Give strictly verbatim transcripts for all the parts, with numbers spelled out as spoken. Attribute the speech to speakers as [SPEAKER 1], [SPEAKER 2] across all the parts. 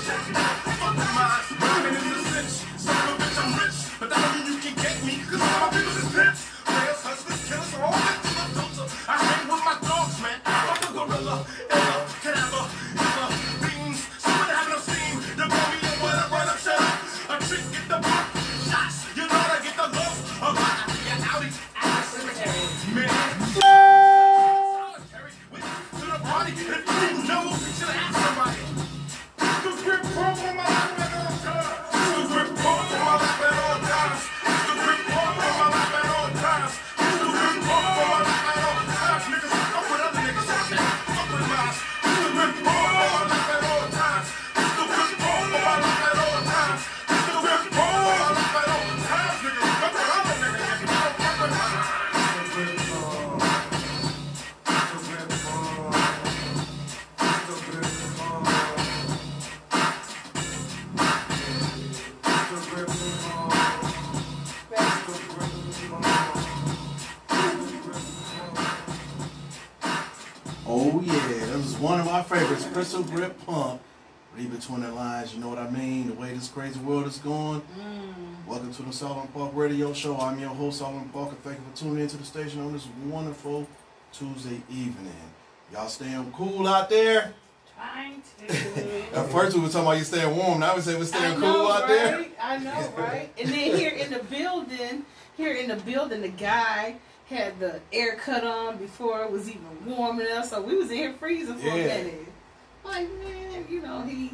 [SPEAKER 1] Oh yeah, that was one of my favorites. Crystal Grip Pump. Read between the lines, you know what I mean? The way this crazy world is going. Mm. Welcome to the Solomon Park Radio Show. I'm your host, Solomon Park, and thank you for tuning into the station on this wonderful Tuesday evening. Y'all staying cool out there?
[SPEAKER 2] Trying to.
[SPEAKER 1] At first we were talking about you staying warm. Now we say we're staying
[SPEAKER 2] I know,
[SPEAKER 1] cool out
[SPEAKER 2] right?
[SPEAKER 1] there.
[SPEAKER 2] I know, right? And then here in the building, here in the building, the guy had the air cut on before it was even warm enough, so we was in here freezing for
[SPEAKER 1] yeah.
[SPEAKER 2] a minute. Like, man, you know, he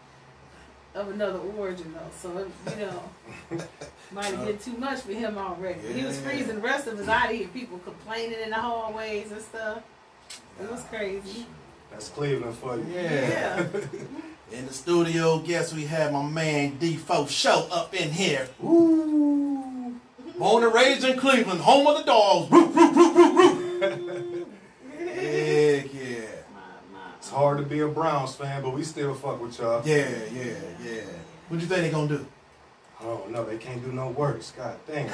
[SPEAKER 2] of another origin though, so you know, might have been too much for him already. Yeah. He was freezing the rest of us out here, people complaining in the hallways and stuff. It was crazy.
[SPEAKER 3] That's Cleveland for you.
[SPEAKER 1] Yeah. yeah. In the studio, guess we have my man DFosho up in here. Ooh. Born and raised in Cleveland, home of the dogs. Roo, roo, roo, roo, roo. Heck yeah.
[SPEAKER 3] It's hard to be a Browns fan, but we still fuck with y'all.
[SPEAKER 1] Yeah, yeah, yeah. What you think they gonna do?
[SPEAKER 3] I don't know. They can't do no worse. God damn.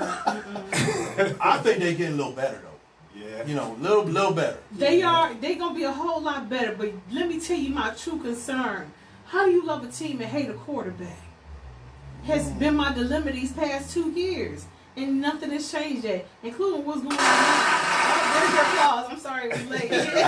[SPEAKER 1] I think they getting a little better though.
[SPEAKER 3] Yeah.
[SPEAKER 1] You know, little, little better.
[SPEAKER 2] They are. They gonna be a whole lot better. But let me tell you my true concern. How do you love a team and hate a quarterback? Has mm. been my dilemma these past two years. And nothing has changed yet, including what's going on now. Oh, there's your applause. I'm sorry it was late.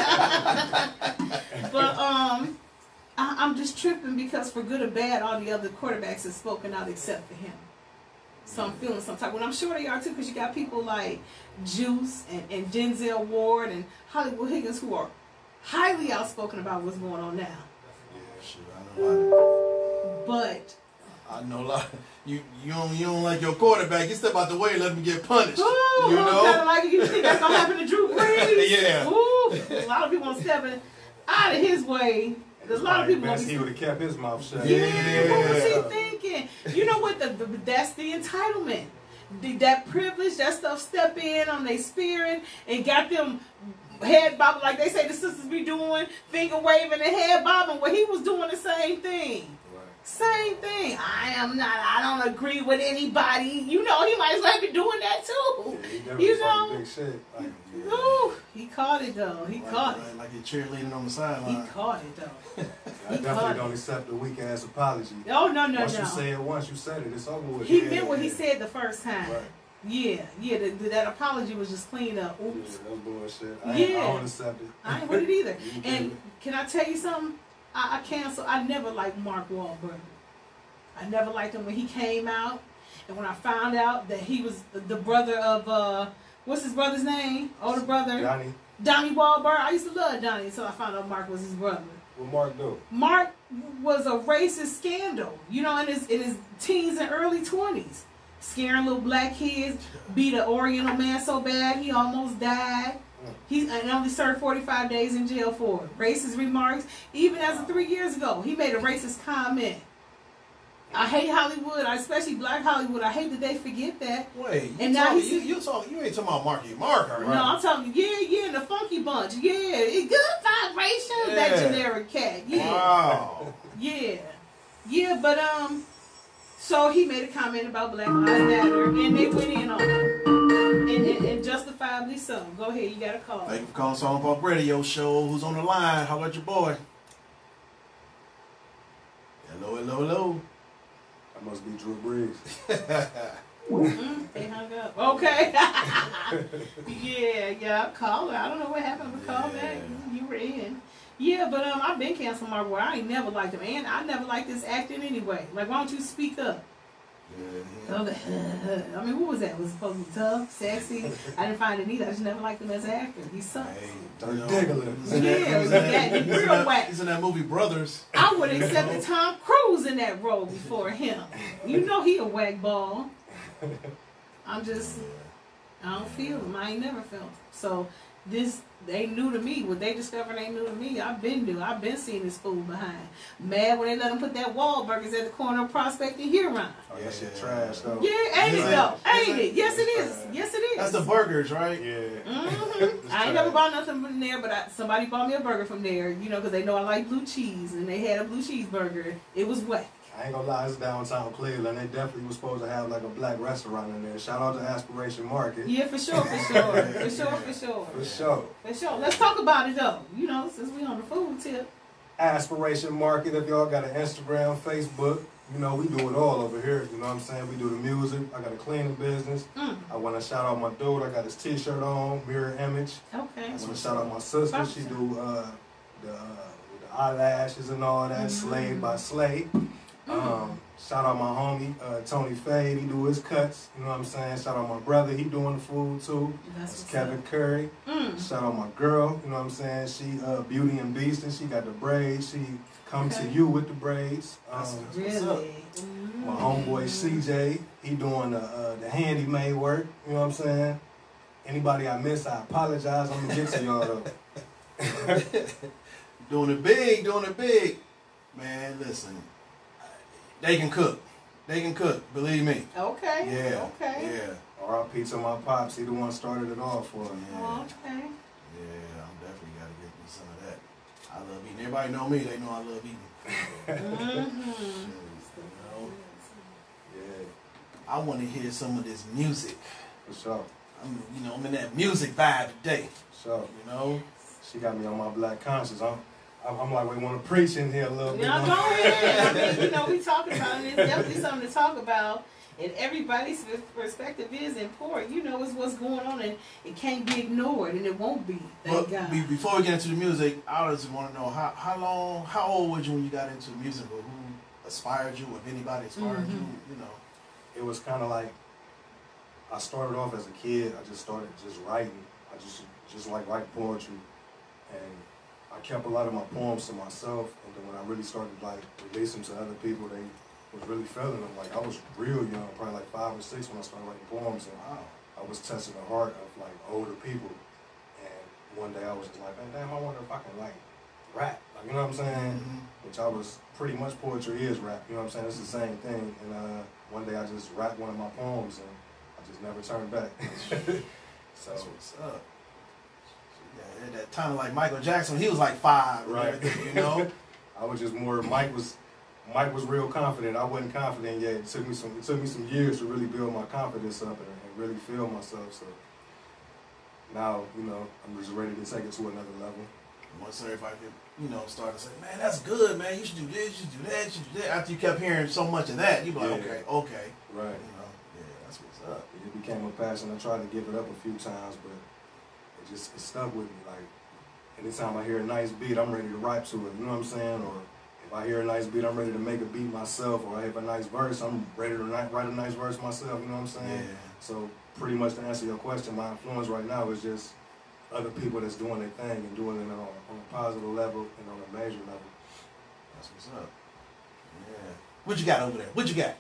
[SPEAKER 2] But um, I, I'm just tripping because for good or bad, all the other quarterbacks have spoken out except for him. So I'm feeling some type. Well, I'm sure they are too, because you got people like Juice and, and Denzel Ward and Hollywood Higgins who are highly outspoken about what's going on now.
[SPEAKER 1] Yeah, shit, I know a lot of
[SPEAKER 2] But
[SPEAKER 1] I know a lot. You you don't you don't like your quarterback. You step out the way and let him get punished.
[SPEAKER 2] Ooh,
[SPEAKER 1] you know,
[SPEAKER 2] kind of like you think that's gonna happen to Drew Brees.
[SPEAKER 1] Yeah.
[SPEAKER 2] Ooh, a lot of people are stepping out of his way. There's a lot of people.
[SPEAKER 3] Best he would have kept his mouth shut.
[SPEAKER 2] Yeah. yeah. What was he thinking? You know what? The, the that's the entitlement. The, that privilege, that stuff. Step in on their spirit and got them head bobbing like they say the sisters be doing, finger waving and head bobbing. Well, he was doing the same thing. Same thing. I am not. I don't agree with anybody. You know, he might as well be doing that too.
[SPEAKER 3] Yeah,
[SPEAKER 2] you know.
[SPEAKER 3] Big shit. Like,
[SPEAKER 2] yeah. Ooh, he caught it though. He
[SPEAKER 1] like,
[SPEAKER 2] caught
[SPEAKER 1] like,
[SPEAKER 2] it.
[SPEAKER 1] Like he cheerleading on the sideline.
[SPEAKER 2] He caught it though.
[SPEAKER 3] I definitely don't accept a weak ass apology.
[SPEAKER 2] Oh no no
[SPEAKER 3] once
[SPEAKER 2] no.
[SPEAKER 3] you say it once, you said it. It's over with.
[SPEAKER 2] He
[SPEAKER 3] yeah,
[SPEAKER 2] meant what
[SPEAKER 3] yeah.
[SPEAKER 2] he said the first time.
[SPEAKER 3] Right.
[SPEAKER 2] Yeah, yeah. The, the, that apology was just clean up. Oops.
[SPEAKER 3] Yeah, that was bullshit. I
[SPEAKER 2] yeah.
[SPEAKER 3] Ain't, I don't accept it.
[SPEAKER 2] I ain't with it either. And can I tell you something? I, I cancel. I never liked Mark Wahlberg. I never liked him when he came out, and when I found out that he was the brother of uh, what's his brother's name? Older brother.
[SPEAKER 3] Donnie.
[SPEAKER 2] Donnie Wahlberg. I used to love Donnie until I found out Mark was his brother.
[SPEAKER 3] What Mark do?
[SPEAKER 2] Mark was a racist scandal, you know, in his in his teens and early twenties, scaring little black kids, beat an Oriental man so bad he almost died. He and only served forty-five days in jail for it. Racist remarks. Even as of three years ago, he made a racist comment. I hate Hollywood, especially Black Hollywood. I hate that they forget that.
[SPEAKER 1] Wait,
[SPEAKER 2] and now
[SPEAKER 1] talking,
[SPEAKER 2] he's
[SPEAKER 1] you, you talking? You ain't talking about Marky Mark, right?
[SPEAKER 2] No, I'm talking. Yeah, yeah, the Funky Bunch. Yeah, it good vibration.
[SPEAKER 1] Yeah.
[SPEAKER 2] That generic cat. Yeah.
[SPEAKER 1] Wow.
[SPEAKER 2] Yeah, yeah, but um, so he made a comment about Black Lives Matter, and they went in on him, and, and, and justifiably so. Go ahead, you got a call.
[SPEAKER 1] Thank you for calling Solomon Park Radio Show. Who's on the line? How about your boy? Hello, hello, hello.
[SPEAKER 3] That must be Drew Brees.
[SPEAKER 2] Mm, they hung up. Okay. yeah, yeah, call her. I don't know what happened, but call
[SPEAKER 1] Yeah.
[SPEAKER 2] back. You were in. Yeah, but um, I've been canceling my boy. I ain't never liked him, and I never liked this acting anyway. Like, why don't you speak up?
[SPEAKER 1] Yeah.
[SPEAKER 2] I mean, what was that? Was it supposed to be tough, sexy? I didn't find it either. I just never liked him as an actor. He sucks.
[SPEAKER 1] Hey,
[SPEAKER 3] Dirk
[SPEAKER 1] you know,
[SPEAKER 3] Diggler.
[SPEAKER 1] he's in that-
[SPEAKER 2] Yeah,
[SPEAKER 1] he's in that-
[SPEAKER 2] that-
[SPEAKER 1] he's in
[SPEAKER 2] real
[SPEAKER 1] that-
[SPEAKER 2] whack.
[SPEAKER 1] He's in that movie Brothers.
[SPEAKER 2] I would have accepted Tom Cruise in that role before him. You know he a whack ball. I'm just, I don't feel him. I ain't never felt him. So this, they new to me. What they discovered ain't new to me. I've been new. I've been seeing this fool behind. Mad when they let him put that Wahlburgers at the corner of Prospect and Huron.
[SPEAKER 3] Oh, that shit trash though.
[SPEAKER 2] Yeah, ain't
[SPEAKER 1] Is
[SPEAKER 2] it
[SPEAKER 1] it?
[SPEAKER 2] though? Ain't
[SPEAKER 1] Is
[SPEAKER 2] it?
[SPEAKER 1] it?
[SPEAKER 2] Yes, it
[SPEAKER 3] It's
[SPEAKER 2] is.
[SPEAKER 3] trash.
[SPEAKER 2] Yes, it is.
[SPEAKER 1] That's the burgers, right?
[SPEAKER 3] Yeah.
[SPEAKER 2] Mm-hmm. I ain't never bought nothing from there, but I, somebody bought me a burger from there, you know, because they know I like blue cheese, and they had a blue cheeseburger. It was whack.
[SPEAKER 3] I ain't gonna lie, it's downtown Cleveland. They definitely was supposed to have like a black restaurant in there. Shout out to Aspiration Market.
[SPEAKER 2] Yeah, for sure, for sure, for sure, for sure,
[SPEAKER 3] For sure.
[SPEAKER 2] for sure. Let's talk about it though. You know, since we on the food tip.
[SPEAKER 3] Aspiration Market, if y'all got an Instagram, Facebook, you know, we do it all over here. You know what I'm saying? We do the music. I got a cleaning business.
[SPEAKER 2] Mm.
[SPEAKER 3] I want to shout out my dude. I got his t-shirt on, mirror image.
[SPEAKER 2] Okay.
[SPEAKER 3] I want to shout out my sister. She do uh, the, uh, the eyelashes and all that,
[SPEAKER 2] Mm-hmm.
[SPEAKER 3] Slade by Slade. Um, shout out my homie, uh, Tony Fade. He do his cuts. You know what I'm saying? Shout out my brother. He doing the food too.
[SPEAKER 2] That's
[SPEAKER 3] That's
[SPEAKER 2] what's
[SPEAKER 3] Kevin
[SPEAKER 2] up.
[SPEAKER 3] Curry.
[SPEAKER 2] Mm.
[SPEAKER 3] Shout out my girl. You know what I'm saying? She uh, Beauty and Beast, and she got the braids. She come
[SPEAKER 2] Okay.
[SPEAKER 3] to you with the braids. Um,
[SPEAKER 1] That's-
[SPEAKER 2] Really?
[SPEAKER 1] What's up?
[SPEAKER 2] Mm.
[SPEAKER 3] my homeboy C J, he doing the uh, the handy made work. You know what I'm saying? Anybody I miss, I apologize. I'm gonna get to y'all though.
[SPEAKER 1] Doing it big, doing it big. Man, listen. They can cook. They can cook, believe me.
[SPEAKER 2] Okay.
[SPEAKER 1] Yeah.
[SPEAKER 2] Okay.
[SPEAKER 1] Yeah.
[SPEAKER 3] R I P to my pops. He the one started it all for me.
[SPEAKER 1] Yeah.
[SPEAKER 2] Okay.
[SPEAKER 1] Yeah, I'm definitely gotta get me some of that. I love eating. Everybody know me, they know I love eating.
[SPEAKER 2] Mm-hmm.
[SPEAKER 1] You know?
[SPEAKER 3] Yeah,
[SPEAKER 1] I wanna hear some of this music.
[SPEAKER 3] for sure.
[SPEAKER 1] I'm you know, I'm in that music vibe today.
[SPEAKER 3] For sure.
[SPEAKER 1] You know?
[SPEAKER 3] She got me on my black conscience. I'm, I'm, I'm like, we want to preach in here a little bit.
[SPEAKER 2] Yeah, go ahead. I mean, you know, we talking about it. It's definitely something to talk about. And everybody's perspective is important. You know, it's what's going on, and it can't be ignored, and it won't be. Thank
[SPEAKER 1] But
[SPEAKER 2] God.
[SPEAKER 1] be, before we get into the music, I just want to know how, how long, how old were you when you got into music, or who inspired you, if anybody inspired
[SPEAKER 2] Mhm.
[SPEAKER 1] you, you know?
[SPEAKER 3] It was kind of like, I started off as a kid. I just started just writing. I just just like write poetry, and I kept a lot of my poems to myself. And then when I really started like releasing to other people, they was really feeling them. Like I was real young, probably like five or six when I started writing poems, and
[SPEAKER 1] Wow.
[SPEAKER 3] I was touching the heart of like older people. And one day I was just like, man, damn, I wonder if I can like rap. Like, you know what I'm saying?
[SPEAKER 1] Mhm.
[SPEAKER 3] Which I was pretty much poetry is rap. You know what I'm saying? It's the same thing. And uh, one day I just rapped one of my poems, and I just never turned back. so
[SPEAKER 1] That's what's up. Yeah, at that time, like Michael Jackson, he was like five,
[SPEAKER 3] Right.
[SPEAKER 1] right? You know?
[SPEAKER 3] I was just more. Mike was, Mike was real confident. I wasn't confident yet. It took me some. It took me some years to really build my confidence up and, and really feel myself. So now, you know, I'm just ready to take it to another level.
[SPEAKER 1] Once everybody could, you know, start to say, man, that's good, man. You should do this, you should do that, you should do that. After you kept hearing so much of that, you be like,
[SPEAKER 3] Yeah.
[SPEAKER 1] okay, okay.
[SPEAKER 3] Right.
[SPEAKER 1] You know, yeah, that's what's up.
[SPEAKER 3] It became a passion. I tried to give it up a few times, but it just it stuck with me. Like anytime I hear a nice beat, I'm ready to rap to it. You know what I'm saying? Or if I hear a nice beat, I'm ready to make a beat myself. Or I have a nice verse, I'm ready to write write a nice verse myself. You know what I'm saying?
[SPEAKER 1] Yeah.
[SPEAKER 3] So pretty much to answer your question, my influence right now is just other people that's doing their thing and doing it on, on a positive level and on a major level.
[SPEAKER 1] That's what's up. Yeah. What you got over there? What you got?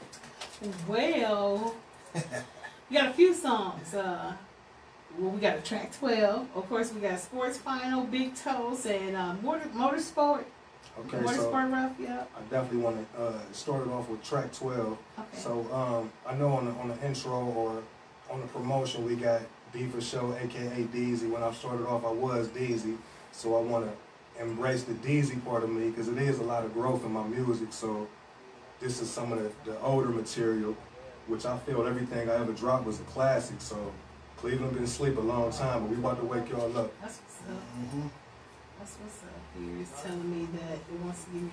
[SPEAKER 2] Well, we got a few songs. Uh, well, we got a track twelve. Of course, we got Sports Final, Big Toast, and uh, motor, Motorsport.
[SPEAKER 3] Okay,
[SPEAKER 2] Motorsport
[SPEAKER 3] so
[SPEAKER 2] Rough, yeah.
[SPEAKER 3] I definitely want to uh, start it off with track twelve.
[SPEAKER 2] Okay.
[SPEAKER 3] So um, I know on the, on the intro or on the promotion we got DFosho, aka Deezy. When I started off, I was Deezy, so I want to embrace the Deezy part of me because it is a lot of growth in my music. So this is some of the, the older material, which I feel everything I ever dropped was a classic. So Cleveland been asleep a long time, but we about to wake y'all up.
[SPEAKER 2] That's what's up.
[SPEAKER 1] Mm-hmm.
[SPEAKER 2] That's what's up. Here is telling me that it wants to give me a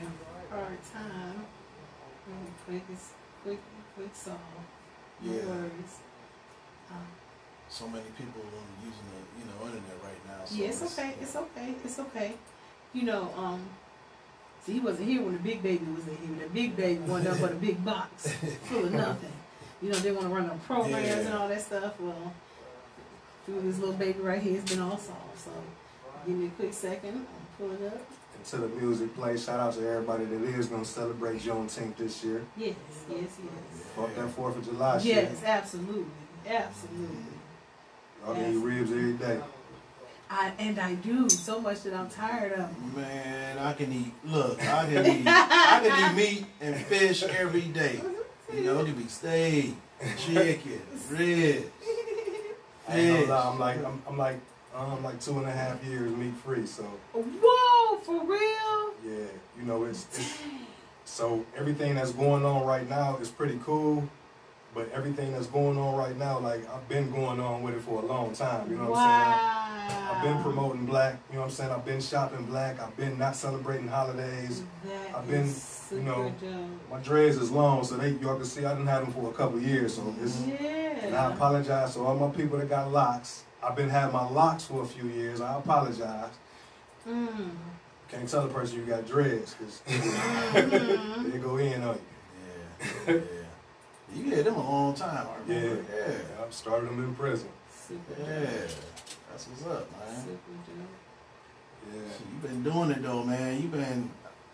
[SPEAKER 2] hard time. Really quick, it's quick, quick song. No
[SPEAKER 1] Yeah.
[SPEAKER 2] worries. Um,
[SPEAKER 1] So many people um, using the you know internet right now. So
[SPEAKER 2] yeah, it's okay. It's okay. It's okay. You know, um, see, he wasn't here when the big baby was in here. The big baby wasn't up but a big box full of nothing. You know, they want to run on programs
[SPEAKER 1] Yeah.
[SPEAKER 2] and all that stuff. Well, through this little baby right here, it's been all solved. So, give me a quick second. I'll pull it up.
[SPEAKER 3] To the music play, shout out to everybody that is gonna celebrate Juneteenth this year.
[SPEAKER 2] Yes, yes, yes.
[SPEAKER 3] Fuck that Fourth of July shit.
[SPEAKER 2] Yes, absolutely, absolutely.
[SPEAKER 3] Y'all need ribs every day.
[SPEAKER 2] I and I do so much that I'm tired of.
[SPEAKER 1] Man, I can eat. Look, I can eat. I can eat meat and fish every day. You know, it can be steak, chicken, ribs,
[SPEAKER 3] I ain't
[SPEAKER 1] fish.
[SPEAKER 3] gonna lie, I'm like I'm, I'm like um like two and a half years meat free. So
[SPEAKER 2] Whoa, for real?
[SPEAKER 3] yeah, you know it's, it's so everything that's going on right now is pretty cool. But everything that's going on right now, like I've been going on with it for a long time. You know what
[SPEAKER 2] wow.
[SPEAKER 3] I'm saying? I, I've been promoting black. You know what I'm saying? I've been shopping black. I've been not celebrating holidays.
[SPEAKER 2] That
[SPEAKER 3] I've been,
[SPEAKER 2] is super
[SPEAKER 3] you know,
[SPEAKER 2] dope.
[SPEAKER 3] my dreads is long, so they y'all can see I didn't have them for a couple years. So it's,
[SPEAKER 2] Yeah.
[SPEAKER 3] and I apologize to all my people that got locks. I've been having my locks for a few years. I apologize.
[SPEAKER 2] Mm.
[SPEAKER 3] Can't tell a person you got dreads because
[SPEAKER 2] Mm-hmm.
[SPEAKER 3] they go in on you.
[SPEAKER 1] Yeah, yeah. You had them a long time, I
[SPEAKER 3] Yeah,
[SPEAKER 1] remember. Yeah,
[SPEAKER 3] yeah. I've started them in prison.
[SPEAKER 2] Super
[SPEAKER 1] yeah.
[SPEAKER 2] dope.
[SPEAKER 1] That's what's up, man.
[SPEAKER 2] Super dope.
[SPEAKER 3] Yeah.
[SPEAKER 1] You've been doing it though, man. You've been